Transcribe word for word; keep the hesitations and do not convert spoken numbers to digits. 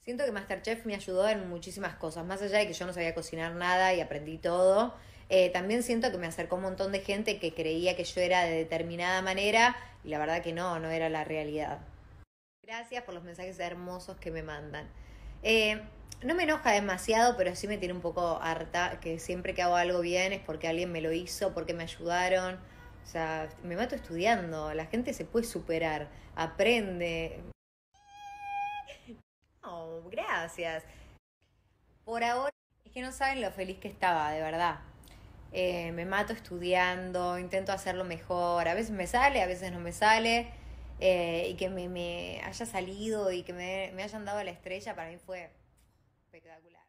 Siento que MasterChef me ayudó en muchísimas cosas, más allá de que yo no sabía cocinar nada y aprendí todo. Eh, también siento que me acercó un montón de gente que creía que yo era de determinada manera y la verdad que no, no era la realidad. Gracias por los mensajes hermosos que me mandan. Eh, no me enoja demasiado, pero sí me tiene un poco harta que siempre que hago algo bien es porque alguien me lo hizo, porque me ayudaron. O sea, me mato estudiando. La gente se puede superar, aprende. No, gracias. Por ahora es que no saben lo feliz que estaba, de verdad. Eh, me mato estudiando, intento hacerlo mejor. A veces me sale, a veces no me sale. Eh, y que me, me haya salido y que me, me hayan dado la estrella para mí fue espectacular.